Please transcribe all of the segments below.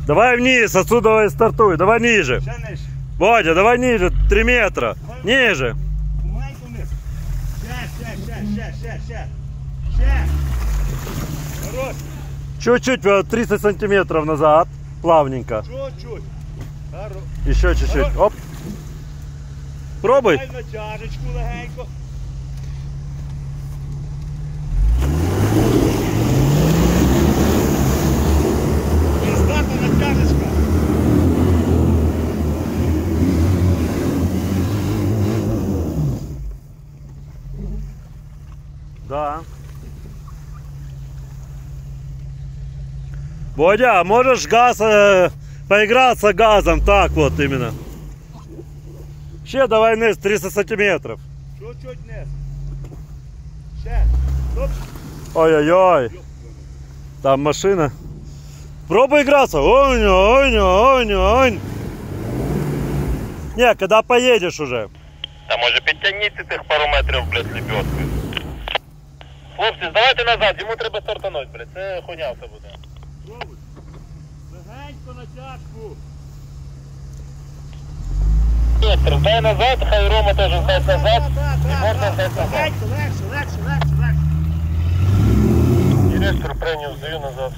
Давай вниз, отсюда и стартуй. Давай ниже. Бодя, давай ниже, 3 метра. Ниже. Чуть-чуть, 30 сантиметров назад. Плавненько. Чуть-чуть. Еще чуть-чуть. Оп. Пробуй. Натяжечку легенько. Здатна натяжечка. Да. Бодя, можешь газ, поиграться газом, так вот именно. Ще давай низ 300 сантиметров. Чуть-чуть вниз. Ще. Стоп. Ой-ой-ой. Там машина. Пробуй играться. Ой-ой-ой-ой. Не, когда поедешь уже. Та може підтягніться тих пару метрів, блядь, лебедкою. Хлопці, здавайте назад, йому треба стартануть, блядь, це хуйня все буде. Пробуй. Легенько натяжку. Віктор, дай назад, хай Рома теж здасть назад, і можна здати назад. Легенько, легше. Директор прийняв, здаю назад.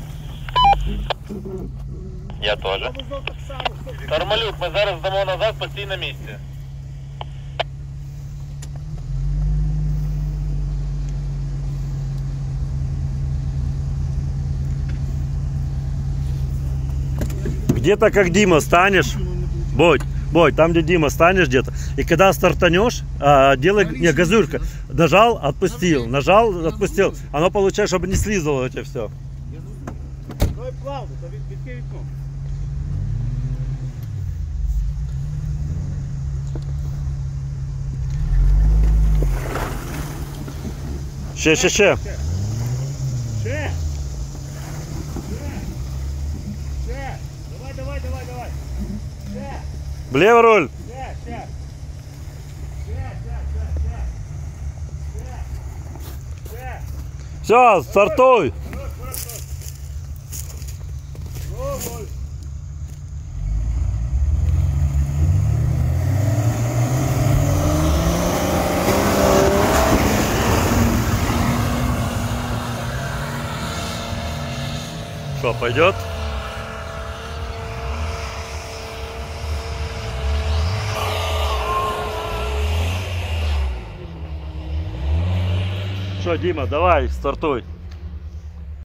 Я теж. Кармалюк, ми зараз здамо назад, постій на місці. Где-то как Дима станешь, Бодь, там где Дима станешь где-то, и когда стартанешь, делай, не, газюрка, нажал, отпустил, оно получается, чтобы не слизало у тебя все. Давай плавно, та відкрий вікно. Ще. Ще. Давай. Ще. Влево руль. Ще. Все, стартуй. Пробуй. Что, пойдет? Что, Дима, давай, стартуй.